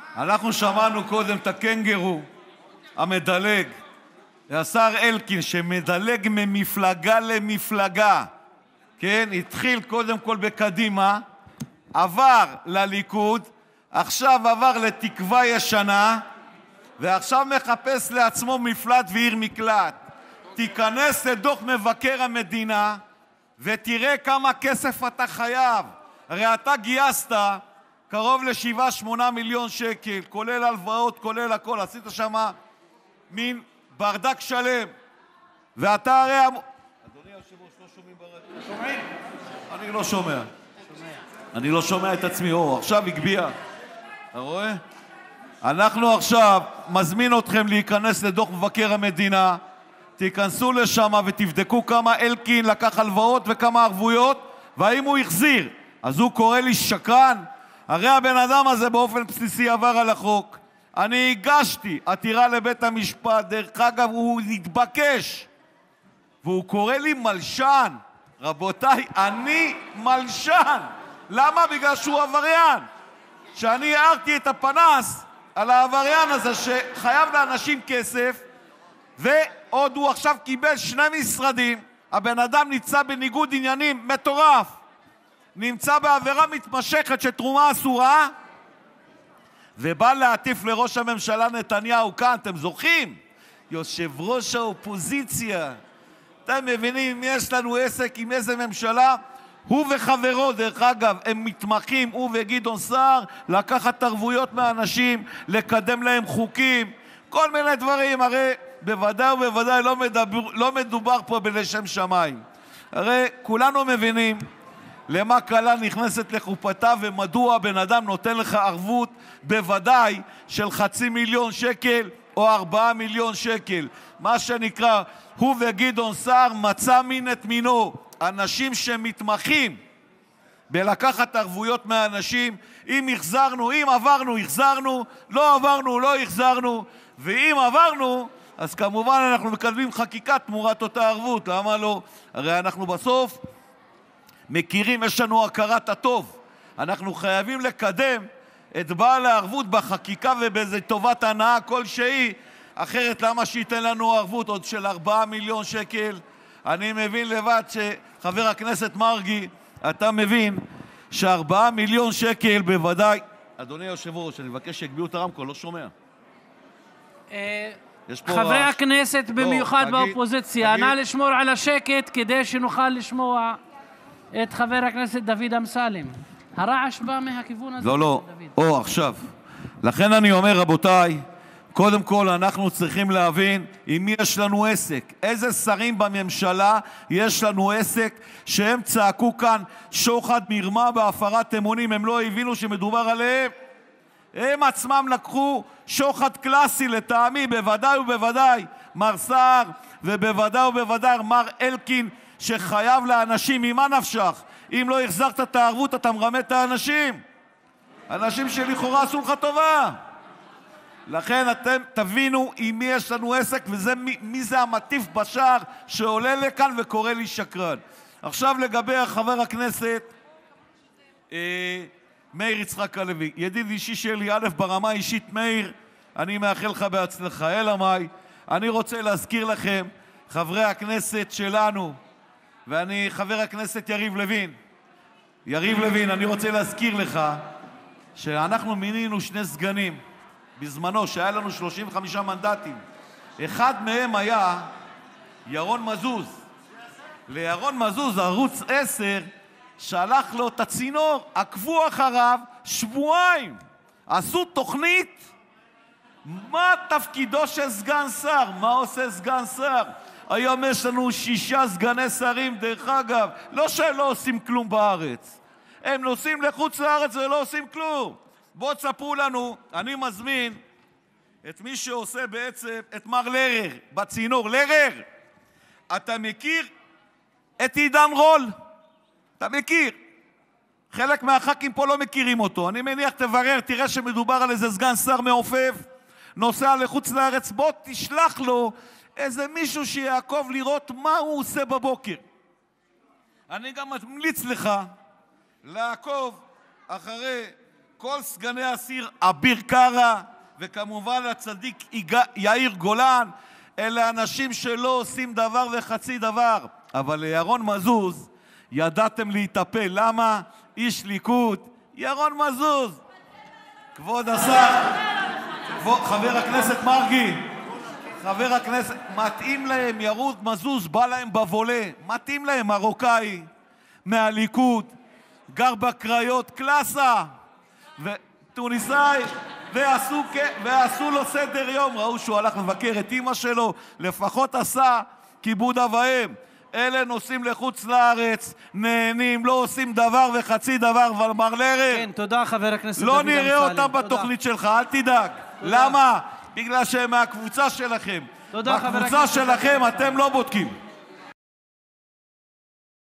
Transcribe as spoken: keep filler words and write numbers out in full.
אנחנו שמענו קודם את הקנגורו המדלג, השר אלקין, שמדלג ממפלגה למפלגה, כן? התחיל קודם כל בקדימה, עבר לליכוד, עכשיו עבר לתקווה ישנה, ועכשיו מחפש לעצמו מפלט ועיר מקלט. תיכנס לדוח מבקר המדינה ותראה כמה כסף אתה חייב. הרי אתה גייסת קרוב לשבעה שמונה מיליון שקל, כולל הלוואות, כולל הכל, עשית שם מין ברדק שלם. ואתה הרי... אדוני היושב-ראש, לא שומעים ברדיו? שומעים? אני לא שומע. אני לא שומע את עצמי. או, עכשיו הגביע. אתה רואה? אנחנו עכשיו מזמין אתכם להיכנס לדוח מבקר המדינה, תיכנסו לשם ותבדקו כמה אלקין לקח הלוואות וכמה ערבויות, והאם הוא החזיר. אז הוא קורא לי שקרן? הרי הבן אדם הזה באופן בסיסי עבר על החוק. אני הגשתי עתירה לבית המשפט, דרך אגב הוא התבקש, והוא קורא לי מלשן. רבותיי, אני מלשן. למה? בגלל שהוא עבריין. שאני הערתי את הפנס על העבריין הזה שחייב לאנשים כסף, ועוד הוא עכשיו קיבל שני משרדים. הבן אדם נמצא בניגוד עניינים מטורף, נמצא בעבירה מתמשכת של תרומה אסורה, ובא להטיף לראש הממשלה נתניהו כאן. אתם זוכרים? יושב ראש האופוזיציה. אתם מבינים אם יש לנו עסק עם איזה ממשלה? הוא וחברו, דרך אגב, הם מתמחים, הוא וגדעון סער, לקחת ערבויות מאנשים, לקדם להם חוקים, כל מיני דברים. הרי בוודאי ובוודאי לא מדבר, לא מדובר פה בלשם שמיים. הרי כולנו מבינים למה כלה נכנסת לחופתה ומדוע בן אדם נותן לך ערבות, בוודאי של חצי מיליון שקל או ארבעה מיליון שקל. מה שנקרא, הוא וגדעון סער מצא מין את מינו. אנשים שמתמחים בלקחת ערבויות מהאנשים. אם החזרנו, אם עברנו, החזרנו, לא עברנו, לא החזרנו, ואם עברנו, אז כמובן אנחנו מקדמים חקיקה תמורת אותה ערבות. למה לא? הרי אנחנו בסוף מכירים, יש לנו הכרת הטוב. אנחנו חייבים לקדם את בעל הערבות בחקיקה ובאיזה טובת הנאה כלשהי, אחרת למה שייתן לנו ערבות עוד של ארבעה מיליון שקל? אני מבין לבד שחבר הכנסת מרגי, אתה מבין שארבעה מיליון שקל בוודאי. אדוני היושב-ראש, אני מבקש שיגבירו את הרמקול, לא שומע. חברי הכנסת, במיוחד באופוזיציה, נא לשמור על השקט כדי שנוכל לשמוע את חבר הכנסת דוד אמסלם. הרעש בא מהכיוון הזה. לא, לא, או עכשיו. לכן אני אומר, רבותיי, קודם כל אנחנו צריכים להבין עם מי יש לנו עסק. איזה שרים בממשלה יש לנו עסק שהם צעקו כאן שוחד, מרמה בהפרת אמונים, הם לא הבינו שמדובר עליהם. הם עצמם לקחו שוחד קלאסי לטעמי, בוודאי ובוודאי מר סער, ובוודאי ובוודאי מר אלקין, שחייב לאנשים. ממה נפשך? אם לא החזרת את הערבות אתה מרמה את האנשים, אנשים שלכאורה עשו לך טובה. לכן אתם תבינו עם מי יש לנו עסק, וזה מי, מי זה המטיף בשער שעולה לכאן וקורא לי שקרן. עכשיו לגבי חבר הכנסת אה, מאיר יצחק הלוי, ידיד אישי שלי. א', ברמה אישית מאיר, אני מאחל לך בהצלחה. אלא מאי, אני רוצה להזכיר לכם, חברי הכנסת שלנו, ואני חבר הכנסת יריב לוין, יריב לוין, אני רוצה להזכיר לך שאנחנו מינינו שני סגנים בזמנו, שהיה לנו שלושים וחמישה מנדטים. אחד מהם היה ירון מזוז. לירון מזוז ערוץ עשר שלח לו את הצינור, עקבו אחריו שבועיים, עשו תוכנית מה תפקידו של סגן שר, מה עושה סגן שר. היום יש לנו שישה סגני שרים, דרך אגב, לא שהם לא עושים כלום בארץ, הם נוסעים לחוץ לארץ ולא עושים כלום. בואו תספרו לנו. אני מזמין את מי שעושה בעצם את מר לרר בצינור. לרר, אתה מכיר את עידן רול? אתה מכיר? חלק מהח"כים פה לא מכירים אותו, אני מניח תברר, תראה שמדובר על איזה סגן שר מעופף, נוסע לחוץ לארץ. בוא תשלח לו איזה מישהו שיעקוב לראות מה הוא עושה בבוקר. אני גם ממליץ לך לעקוב אחרי כל סגני השיר אביר קארה, וכמובן הצדיק יאיר גולן, אלה אנשים שלא עושים דבר וחצי דבר. אבל לירון מזוז ידעתם להיטפל. למה? איש ליכוד, ירון מזוז. כבוד השר, כבוד, חבר הכנסת מרגי, חבר הכנסת, מתאים להם, ירון מזוז בא להם בבולה, מתאים להם, מרוקאי, מהליכוד, גר בקריות, קלאסה, וטוניסאי, ועשו, ועשו לו סדר יום, ראו שהוא הלך לבקר את אמא שלו, לפחות עשה כיבוד אב ואם. אלה נוסעים לחוץ לארץ, נהנים, לא עושים דבר וחצי דבר, אבל מר לרר, כן, תודה חבר הכנסת דוד אמסלם. לא נראה אותם בתוכנית שלך, אל תדאג. למה? בגלל שהם מהקבוצה שלכם. תודה חבר הכנסת. בקבוצה שלכם אתם לא בודקים.